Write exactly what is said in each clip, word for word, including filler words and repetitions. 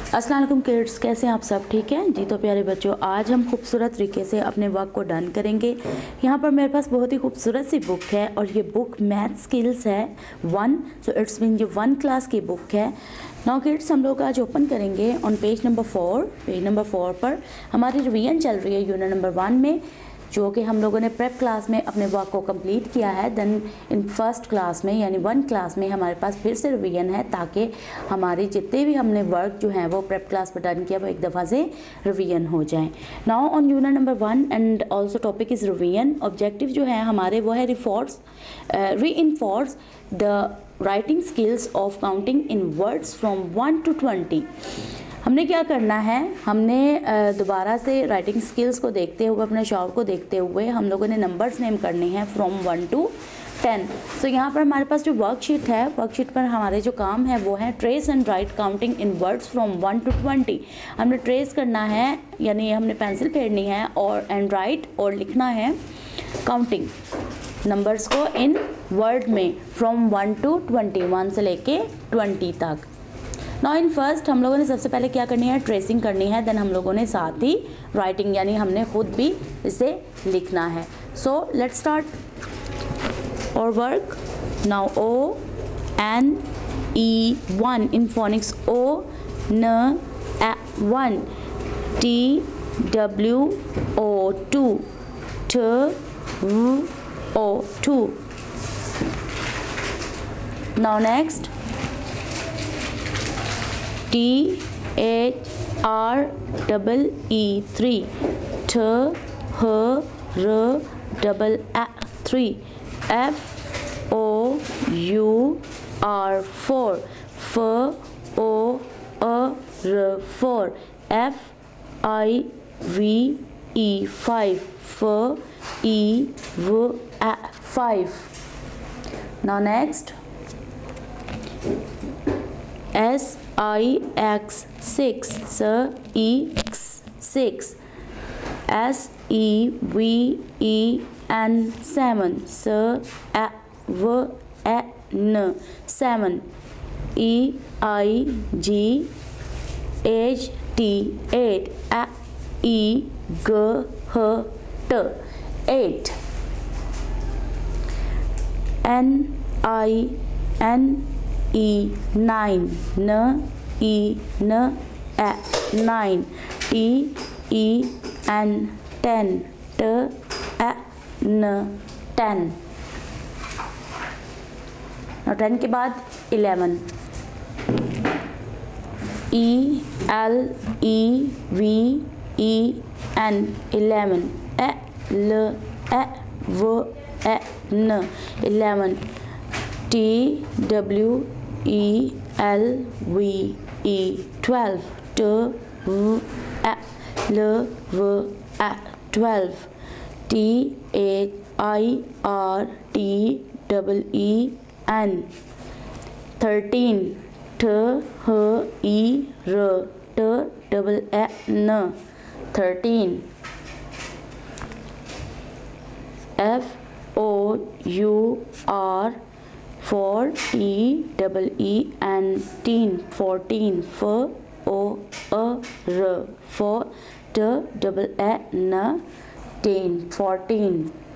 अस्सलाम वालेकुम किड्स, कैसे हैं आप सब? ठीक है जी। तो प्यारे बच्चों, आज हम खूबसूरत तरीके से अपने वर्क को डन करेंगे। यहाँ पर मेरे पास बहुत ही खूबसूरत सी बुक है और ये बुक मैथ स्किल्स है वन, सो इट्स मीन ये वन क्लास की बुक है। नाउ किड्स, हम लोग आज ओपन करेंगे on page number four. Page number four पर हमारी रिवीजन चल रही है यूनिट नंबर वन में, जो कि हम लोगों ने प्रेप क्लास में अपने वर्क को कंप्लीट किया है। देन इन फर्स्ट क्लास में यानी वन क्लास में हमारे पास फिर से रिवीजन है, ताकि हमारी जितने भी हमने वर्क जो है वो प्रेप क्लास पर डन किया वो एक दफ़ा से रिवीजन हो जाए। Now on unit number one and also topic is revision. Objective जो है हमारे वो है reforce reinforce the writing skills of counting in words from one to twenty. हमने क्या करना है, हमने दोबारा से राइटिंग स्किल्स को देखते हुए, अपने शॉर्ट को देखते हुए हम लोगों ने नंबर्स नेम करने हैं from one to ten. So यहाँ पर हमारे पास जो वर्कशीट है, वर्कशीट पर हमारे जो काम है वो है trace and write counting in words from one to twenty. हमने ट्रेस करना है, यानी हमने पेंसिल फेरनी है और एंड राइट और लिखना है काउंटिंग नंबर्स को इन वर्ड में from one to twenty, one से लेके ट्वेंटी तक। नाउ इन फर्स्ट हम लोगों ने सबसे पहले क्या करनी है, ट्रेसिंग करनी है। देन हम लोगों ने साथ ही राइटिंग, यानी हमने खुद भी इसे लिखना है। सो लेट्स स्टार्ट और work. Now O N E one in phonics, O N E one, T W O two, T w o two. Now next T H R double E three, T H R double A three, F O U R four, F O A R four, F I V E five, F E V A five. Now next S I X six, S E X six, S E V E N seven, S A V E N seven, E I G H T eight, A E G H T eight, N I N E nine, N E N A nine, T E N ten, T A N ten. Now ten के बाद eleven, E L E V E N eleven, E L E V E N eleven, T W E L V E twelve, T W L V E twelve, T H I R T E E N thirteen, T H E R T E E N thirteen, F O U R four, T E E N teen, fourteen, F O A R four, T E E N teen, fourteen,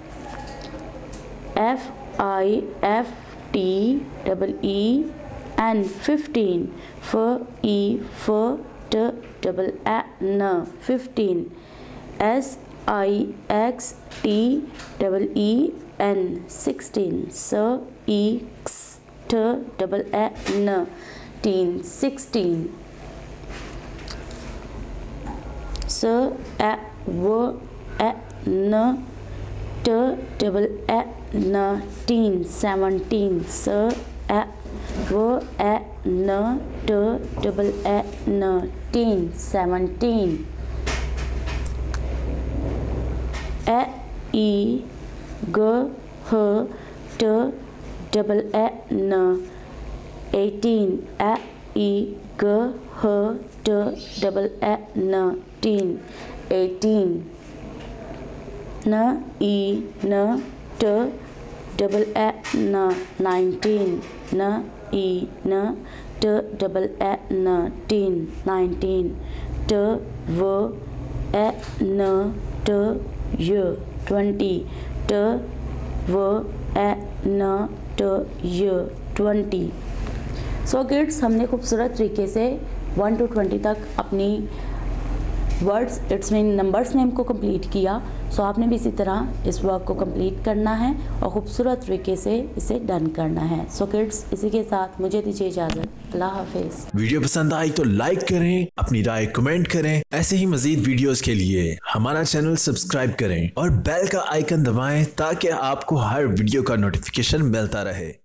F I F T E E N fifteen, F E F T E E N fifteen, S I X T E E N sixteen, S E X T E E N teen, sixteen, S E V E N T E E N teen, seventeen, S E V E N T E E N teen, seventeen, E E G H T E E N eighteen, E E G H T E E N teen, eighteen, N E N T E E N nineteen, N E N T double E N teen nineteen, ट व ए न ट य twenty, ट व ए न ट य ट्वेंटी। सो किड्स, हमने खूबसूरत तरीके से वन टू ट्वेंटी तक अपनी words it's mean numbers name को कंप्लीट किया। सो so, आपने भी इसी तरह इस वर्क को कंप्लीट करना है और खूबसूरत तरीके से इसे डन करना है। सो so, किड्स, इसी के साथ मुझे दीजिए इजाज़त। अल्लाह हाफिज़। वीडियो पसंद आई तो लाइक करें, अपनी राय कमेंट करें। ऐसे ही मजीद वीडियोस के लिए हमारा चैनल सब्सक्राइब करें और बेल का आइकन दबाएं ताकि आपको हर वीडियो का नोटिफिकेशन मिलता रहे।